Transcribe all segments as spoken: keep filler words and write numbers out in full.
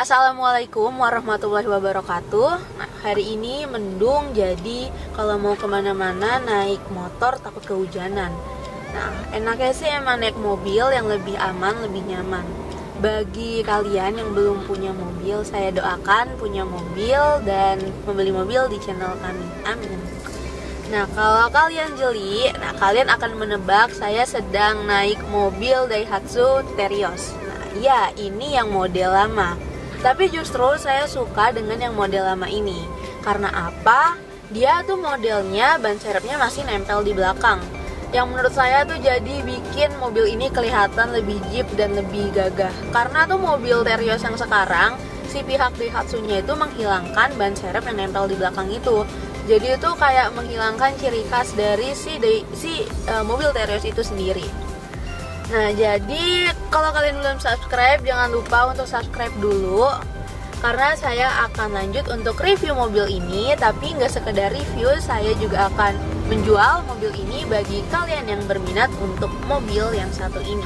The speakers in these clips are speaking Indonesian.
Assalamualaikum warahmatullahi wabarakatuh. Nah, hari ini mendung, jadi kalau mau kemana-mana naik motor takut kehujanan. Nah, enaknya sih emang naik mobil yang lebih aman, lebih nyaman. Bagi kalian yang belum punya mobil, saya doakan punya mobil dan membeli mobil di channel kami. Amin. Nah, kalau kalian jeli, nah kalian akan menebak saya sedang naik mobil Daihatsu Terios. Nah, ya, ini yang model lama. Tapi justru saya suka dengan yang model lama ini. Karena apa? Dia tuh modelnya ban serepnya masih nempel di belakang. Yang menurut saya tuh jadi bikin mobil ini kelihatan lebih jeep dan lebih gagah. Karena tuh mobil Terios yang sekarang, si pihak Daihatsu-nya itu menghilangkan ban serep yang nempel di belakang itu. Jadi itu kayak menghilangkan ciri khas dari si si uh, mobil Terios itu sendiri. Nah, jadi kalau kalian belum subscribe, jangan lupa untuk subscribe dulu, karena saya akan lanjut untuk review mobil ini. Tapi nggak sekedar review, saya juga akan menjual mobil ini bagi kalian yang berminat untuk mobil yang satu ini.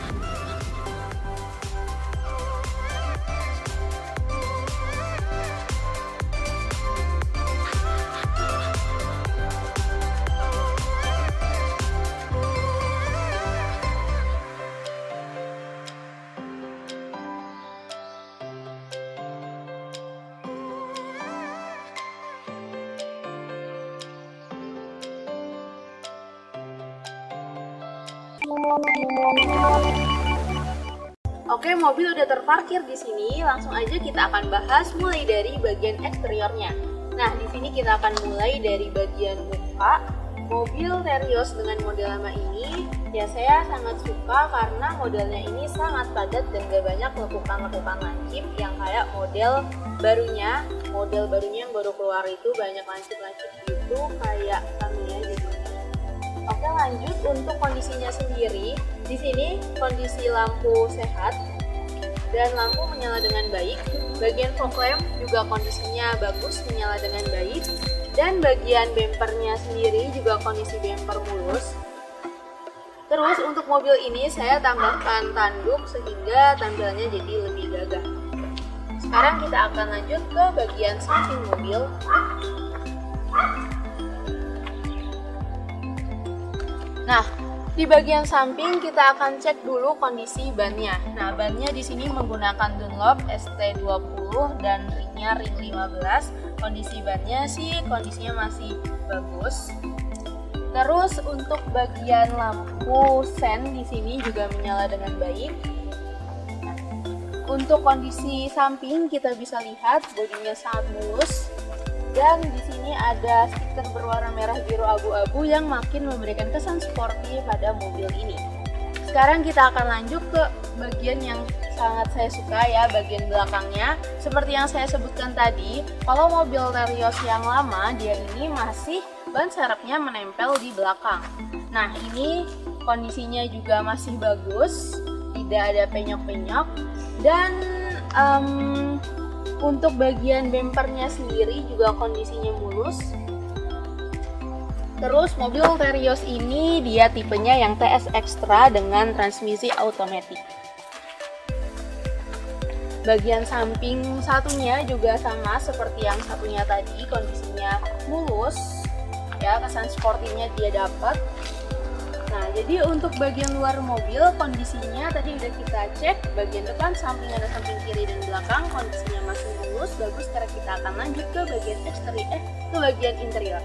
Oke, mobil udah terparkir di sini. Langsung aja kita akan bahas mulai dari bagian eksteriornya. Nah, di sini kita akan mulai dari bagian muka. Mobil Terios dengan model lama ini, ya saya sangat suka karena modelnya ini sangat padat dan gak banyak lekukan-lekukan lancip yang kayak model barunya. Model barunya yang baru keluar itu banyak lancip-lancip gitu kayak Tamiya gitu. Oke, lanjut untuk kondisinya sendiri. Di sini kondisi lampu sehat dan lampu menyala dengan baik. Bagian fog lamp juga kondisinya bagus, menyala dengan baik. Dan bagian bempernya sendiri juga kondisi bemper mulus. Terus untuk mobil ini saya tambahkan tanduk sehingga tampilannya jadi lebih gagah. Sekarang kita akan lanjut ke bagian samping mobil. Nah, di bagian samping kita akan cek dulu kondisi bannya. Nah, bannya di sini menggunakan Dunlop S T dua puluh dan ringnya ring lima belas. Kondisi bannya sih kondisinya masih bagus. Terus untuk bagian lampu sen di sini juga menyala dengan baik. Untuk kondisi samping kita bisa lihat bodinya sangat mulus. Dan di sini ada stiker berwarna merah biru abu-abu yang makin memberikan kesan sporty pada mobil ini. Sekarang kita akan lanjut ke bagian yang sangat saya suka ya, bagian belakangnya. Seperti yang saya sebutkan tadi, kalau mobil Terios yang lama, dia ini masih ban serepnya menempel di belakang. Nah, ini kondisinya juga masih bagus, tidak ada penyok-penyok. Dan um, untuk bagian bempernya sendiri juga kondisinya mulus. Terus mobil Terios ini dia tipenya yang T S Extra dengan transmisi otomatis. Bagian samping satunya juga sama seperti yang satunya tadi, kondisinya mulus. Ya, kesan sportinya dia dapat. Nah, jadi untuk bagian luar mobil kondisinya tadi udah kita cek. Bagian depan, samping ada samping kiri dan belakang kondisinya masih mulus, bagus. Sekarang kita akan lanjut ke bagian eksterior, eh ke bagian interior.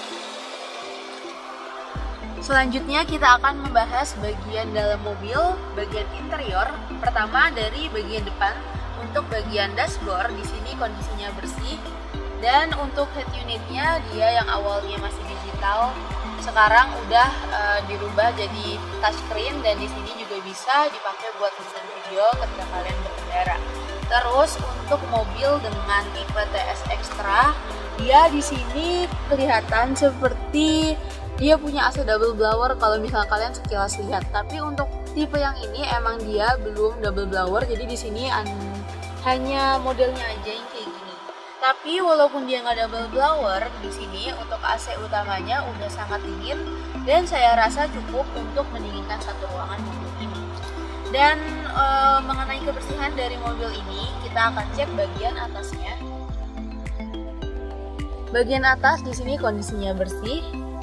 Selanjutnya kita akan membahas bagian dalam mobil, bagian interior. Pertama dari bagian depan. Untuk bagian dashboard di sini kondisinya bersih. Dan untuk head unitnya dia yang awalnya masih digital, sekarang udah uh, dirubah jadi touchscreen dan di sini juga bisa dipakai buat nonton video ketika kalian berkendara. Terus untuk mobil dengan tipe T S Extra, dia di sini kelihatan seperti dia punya A C double blower kalau misalnya kalian sekilas lihat. Tapi untuk tipe yang ini emang dia belum double blower, jadi di sini hanya modelnya aja yang kayak gini. Tapi walaupun dia nggak double blower, di sini untuk A C utamanya udah sangat dingin dan saya rasa cukup untuk mendinginkan satu ruangan mobil ini. Dan e, mengenai kebersihan dari mobil ini, kita akan cek bagian atasnya. Bagian atas di sini kondisinya bersih.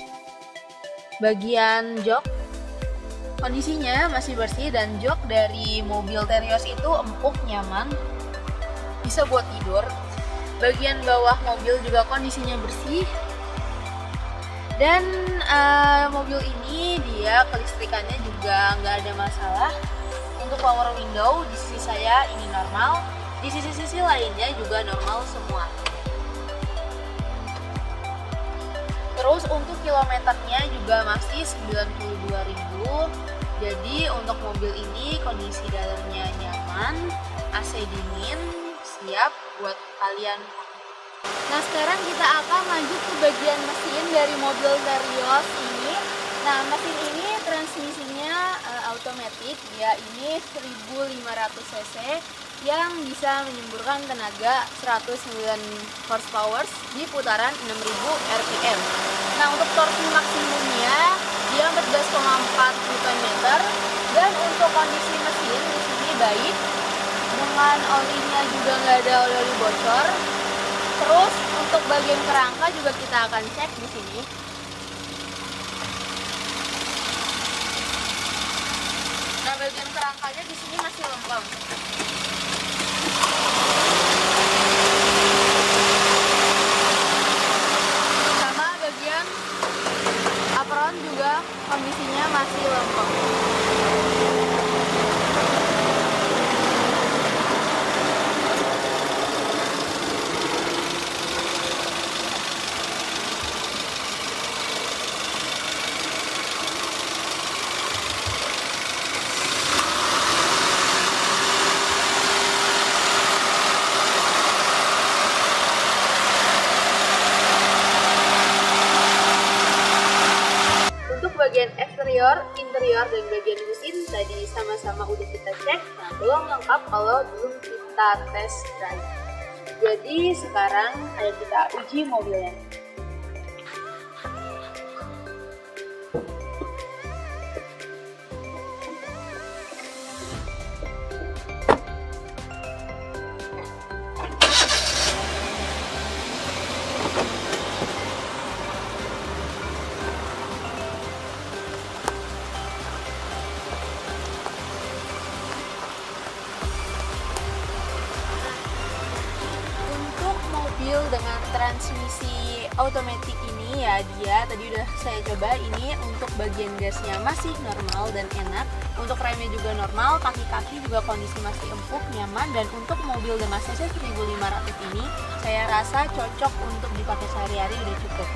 Bagian jok kondisinya masih bersih dan jok dari mobil Terios itu empuk, nyaman, bisa buat tidur. Bagian bawah mobil juga kondisinya bersih. Dan uh, mobil ini dia kelistrikannya juga nggak ada masalah. Untuk power window di sisi saya ini normal, di sisi-sisi lainnya juga normal semua. Terus untuk kilometernya juga masih sembilan puluh dua ribu. Jadi untuk mobil ini kondisi dalamnya nyaman, A C dingin, siap buat kalian. Nah, sekarang kita akan lanjut ke bagian mesin dari mobil Terios ini. Nah, mesin ini transmisinya uh, automatic, ya ini seribu lima ratus cc yang bisa menyemburkan tenaga seratus sembilan horsepower di putaran enam ribu R P M. Nah, untuk torsi maksimumnya dia empat belas koma empat newton meter dan untuk kondisi mesin di sini baik. Dengan olinya juga nggak ada oli-oli bocor. Terus untuk bagian kerangka juga kita akan cek di sini. Nah, bagian kerangkanya di sini masih lempeng. Sama bagian apron juga kondisinya masih lempeng. Bagian eksterior, interior, dan bagian mesin tadi sama-sama udah kita cek. Nah, belum lengkap kalau belum kita tes drive. Jadi sekarang ayo kita uji mobilnya. Dengan transmisi otomatis ini ya, dia tadi udah saya coba, ini untuk bagian gasnya masih normal dan enak. Untuk remnya juga normal, kaki-kaki juga kondisi masih empuk, nyaman. Dan untuk mobil dengan C C seribu lima ratus ini saya rasa cocok untuk dipakai sehari-hari, udah cukup.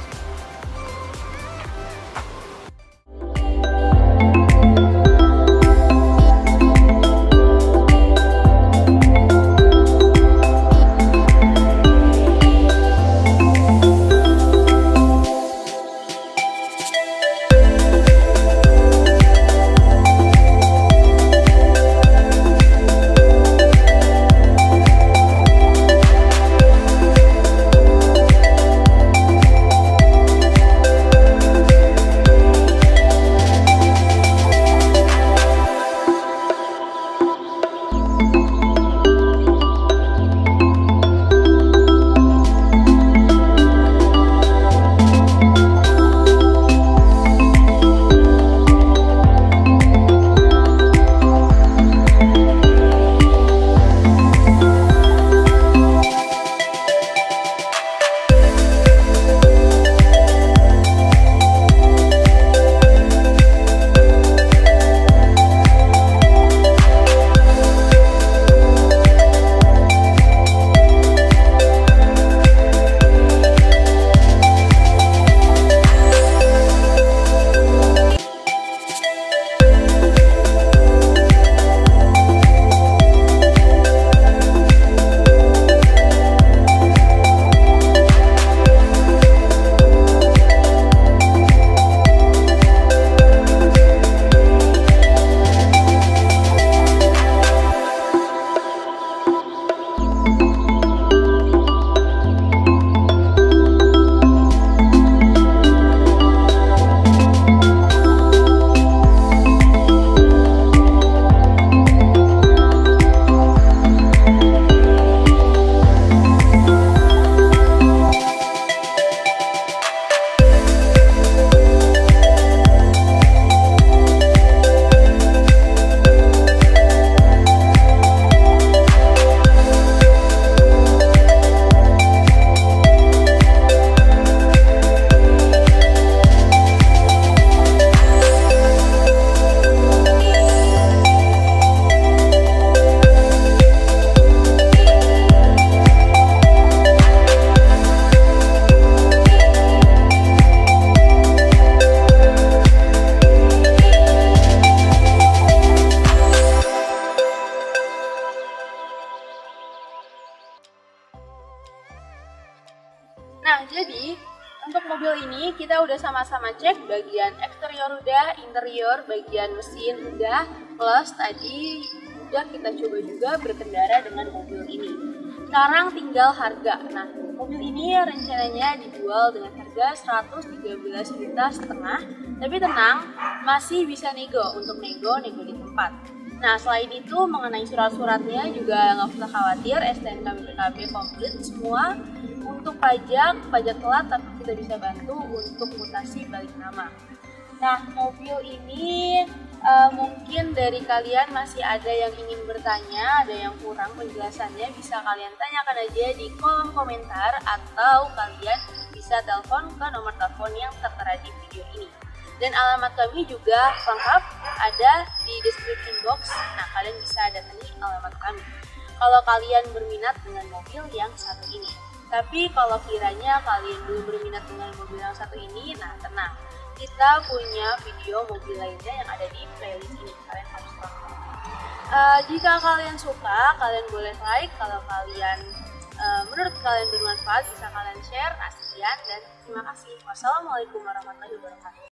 Nah, jadi untuk mobil ini kita udah sama-sama cek bagian eksterior udah, interior, bagian mesin udah, plus tadi udah kita coba juga berkendara dengan mobil ini. Sekarang tinggal harga. Nah, mobil ini rencananya dijual dengan harga seratus tiga belas juta setengah, tapi tenang, masih bisa nego untuk nego, nego di tempat. Nah, selain itu mengenai surat-suratnya juga nggak usah khawatir, S T N K B P K B komplit semua. Untuk pajak, pajak telat, tapi kita bisa bantu untuk mutasi balik nama. Nah, mobil ini uh, mungkin dari kalian masih ada yang ingin bertanya, ada yang kurang penjelasannya, bisa kalian tanyakan aja di kolom komentar atau kalian bisa telepon ke nomor telepon yang tertera di video ini. Dan alamat kami juga lengkap ada di description box. Nah, kalian bisa datangi alamat kami kalau kalian berminat dengan mobil yang satu ini. Tapi kalau kiranya kalian belum berminat dengan mobil yang satu ini, nah tenang, kita punya video mobil lainnya yang ada di playlist ini, kalian harus tonton. Uh, jika kalian suka, kalian boleh like. Kalau kalian uh, menurut kalian bermanfaat, bisa kalian share. Nah, sekian dan terima kasih. Wassalamualaikum warahmatullahi wabarakatuh.